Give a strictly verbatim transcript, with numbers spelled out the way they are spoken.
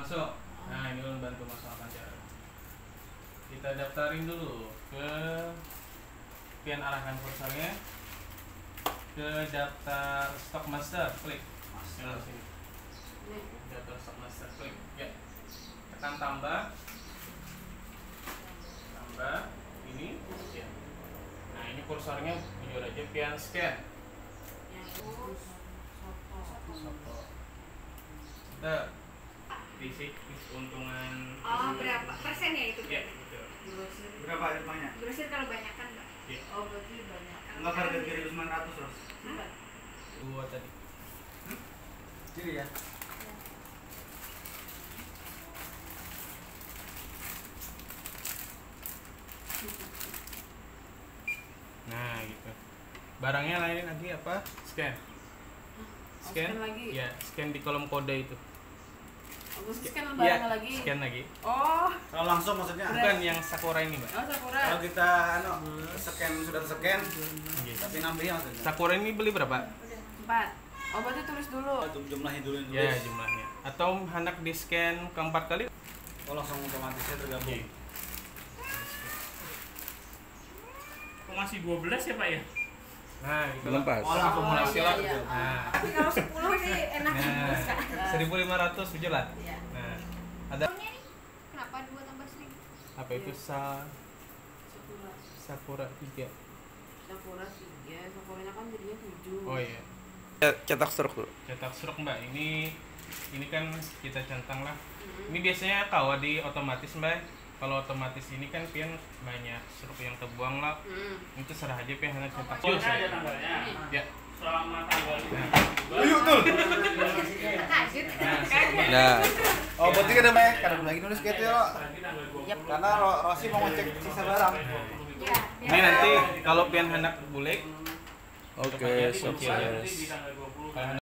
masuk. Nah ini ulun bantu masuk akan cara. Kita daftarin dulu ke pian arahkan kursornya ke daftar stock master, klik master sini. Daftar stock master, klik ya. Tekan tambah, tambah ini ya. Nah ini kursornya jujur aja pian scan. Soto. Kita fisik keuntungan. Oh berapa persen ya itu? Ya betul. Berapa ada banyak? Grosir kalau banyak kan mbak? Ya. Oh berarti banyak. Enggak harga kiri sembilan ratus Ros. Dua tadi. Hmm? Kiri ya? Nah gitu. Barangnya lain lagi apa? Scan. Scan, scan lagi? Ya, scan di kolom kode itu. Oh, scan Ya, barangnya lagi? scan lagi. Oh, Kalau langsung maksudnya? Bukan yang Sakura ini, Mbak. oh Sakura. Kalau kita anu scan sudah scan, Iya. tapi nambahnya maksudnya? Sakura ini beli berapa? Empat. Oh, berarti tulis dulu. Itu jumlahnya dulu yang Ya, tulis. jumlahnya. Atau hendak di scan keempat kali? Oh langsung otomatisnya tergabung. Iya. Kok masih dua belas ya Pak ya? Nah, gitu. Belum pas. Oh, akumulasi Oh, lah. iya, iya. Nah, Tapi kalau sepuluh sih enak nah, terus kan. seribu lima ratus berjalan. Iya. Nah, ada Tahunnya nih, kenapa dua tambah seribu? apa itu sa Sakura. Sakura tiga. Sakura tiga. Sakuranya kan jadinya tujuh. Oh iya. Cetak struk dulu. Cetak struk, Mbak. Ini ini kan kita centang lah. Hmm. Ini biasanya kalau di otomatis, Mbak. Kalau otomatis ini kan pian banyak struk yang terbuang lah. Hmm. Itu serah aja pian hanya cetak. Oh, Terus, ini ada ya. tanggalnya. Ya. Selama tanggal lima. Yuk tuh. Hasil. Nah, Oh berarti kan ada banyak, kadang lagi nulis gitu ya. Nanti tanggal dua puluh. Yap. Karena Ro- Rosi mau ngecek sisa barang. Ya, Ini nanti kalau pian hendak bulik oke, Tepatnya di sukses. kuncian. Nanti di tanggal dua puluh. kalau